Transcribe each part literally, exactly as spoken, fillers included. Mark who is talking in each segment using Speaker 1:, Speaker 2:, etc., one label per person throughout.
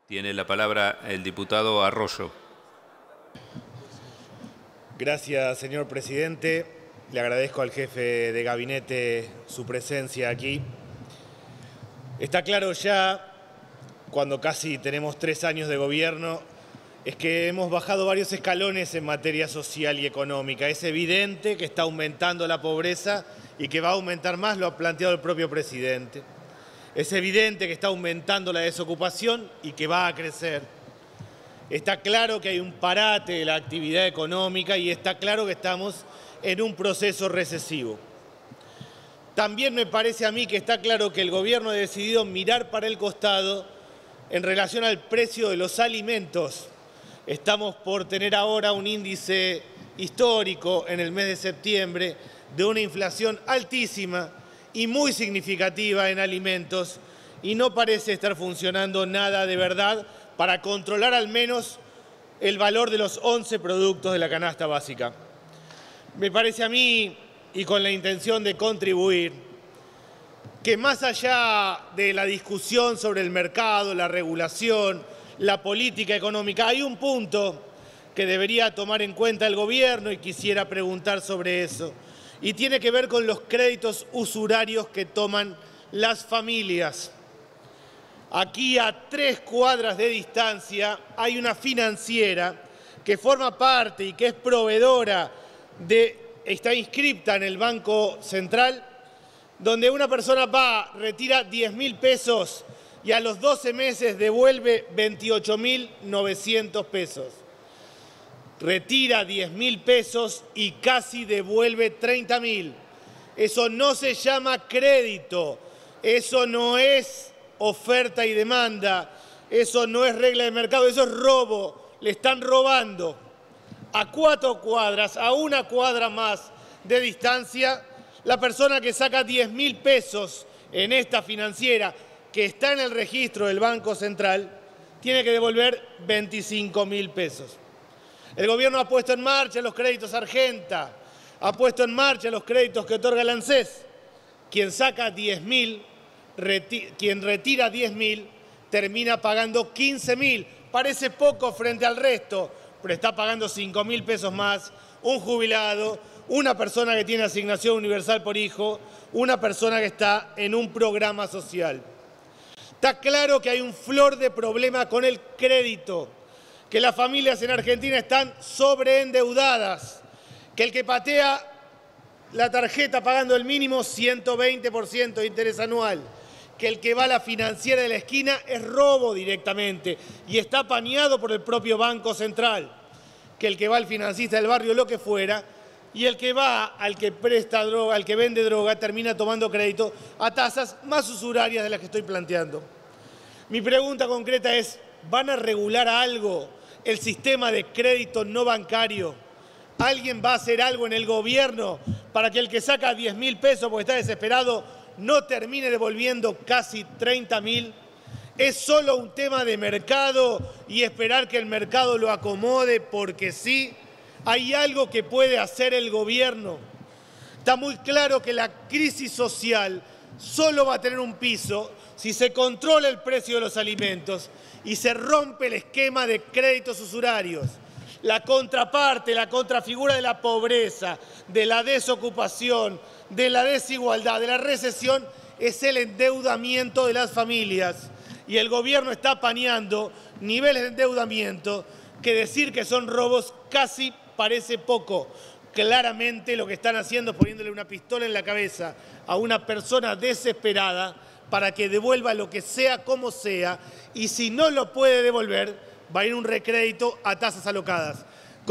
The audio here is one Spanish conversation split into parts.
Speaker 1: Tiene la palabra el diputado Arroyo.
Speaker 2: Gracias, señor presidente. Le agradezco al jefe de gabinete su presencia aquí. Está claro ya, cuando casi tenemos tres años de gobierno, es que hemos bajado varios escalones en materia social y económica. Es evidente que está aumentando la pobreza y que va a aumentar más, lo ha planteado el propio presidente. Es evidente que está aumentando la desocupación y que va a crecer. Está claro que hay un parate de la actividad económica y está claro que estamos en un proceso recesivo. También me parece a mí que está claro que el gobierno ha decidido mirar para el costado en relación al precio de los alimentos. Estamos por tener ahora un índice histórico en el mes de septiembre de una inflación altísima y muy significativa en alimentos, y no parece estar funcionando nada de verdad para controlar al menos el valor de los once productos de la canasta básica. Me parece a mí, y con la intención de contribuir, que más allá de la discusión sobre el mercado, la regulación, la política económica, hay un punto que debería tomar en cuenta el gobierno y quisiera preguntar sobre eso. Y tiene que ver con los créditos usurarios que toman las familias. Aquí a tres cuadras de distancia hay una financiera que forma parte y que es proveedora de, está inscripta en el Banco Central, donde una persona va, retira diez mil pesos y a los doce meses devuelve veintiocho mil novecientos pesos. Retira diez mil pesos y casi devuelve treinta mil. Eso no se llama crédito, eso no es oferta y demanda, eso no es regla de mercado, eso es robo, le están robando. A cuatro cuadras, a una cuadra más de distancia, la persona que saca diez mil pesos en esta financiera, que está en el registro del Banco Central, tiene que devolver veinticinco mil pesos. El gobierno ha puesto en marcha los créditos Argenta, ha puesto en marcha los créditos que otorga el ANSES. Quien saca diez mil, reti quien retira diez mil, termina pagando quince mil. Parece poco frente al resto, pero está pagando cinco mil pesos más un jubilado, una persona que tiene asignación universal por hijo, una persona que está en un programa social. Está claro que hay un flor de problema con el crédito, que las familias en Argentina están sobreendeudadas, que el que patea la tarjeta pagando el mínimo ciento veinte por ciento de interés anual, que el que va a la financiera de la esquina es robo directamente y está apañado por el propio Banco Central, que el que va al financista del barrio, lo que fuera, y el que va al que presta droga, al que vende droga, termina tomando crédito a tasas más usurarias de las que estoy planteando. Mi pregunta concreta es, ¿van a regular algo el sistema de crédito no bancario? ¿Alguien va a hacer algo en el gobierno para que el que saca diez mil pesos porque está desesperado no termine devolviendo casi treinta mil? ¿Es solo un tema de mercado y esperar que el mercado lo acomode porque sí? ¿Hay algo que puede hacer el gobierno? Está muy claro que la crisis social solo va a tener un piso si se controla el precio de los alimentos y se rompe el esquema de créditos usurarios. La contraparte, la contrafigura de la pobreza, de la desocupación, de la desigualdad, de la recesión, es el endeudamiento de las familias. Y el gobierno está apañando niveles de endeudamiento que decir que son robos casi parece poco. Claramente lo que están haciendo es poniéndole una pistola en la cabeza a una persona desesperada para que devuelva lo que sea como sea, y si no lo puede devolver, va a ir un recrédito a tasas alocadas.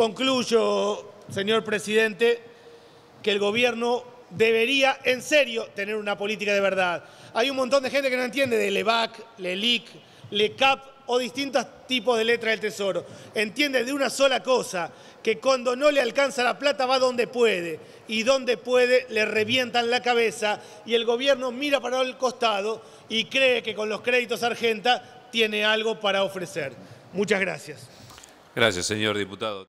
Speaker 2: Concluyo, señor presidente, que el gobierno debería, en serio, tener una política de verdad. Hay un montón de gente que no entiende de LEVAC, LELIC, LECAP o distintos tipos de letras del Tesoro. Entiende de una sola cosa, que cuando no le alcanza la plata va donde puede, y donde puede le revientan la cabeza, y el gobierno mira para el costado y cree que con los créditos Argenta tiene algo para ofrecer. Muchas gracias.
Speaker 1: Gracias, señor diputado.